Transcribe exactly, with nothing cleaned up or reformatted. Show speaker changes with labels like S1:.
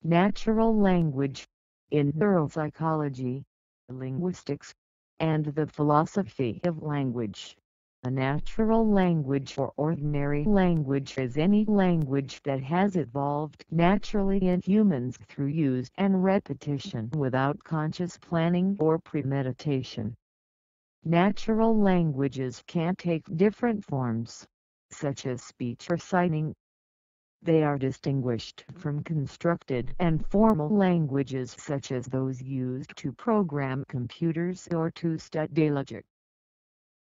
S1: natural language, in neuropsychology, linguistics, and the philosophy of language. A natural language or ordinary language is any language that has evolved naturally in humans through use and repetition without conscious planning or premeditation. Natural languages can take different forms, such as speech or signing. They are distinguished from constructed and formal languages such as those used to program computers or to study logic.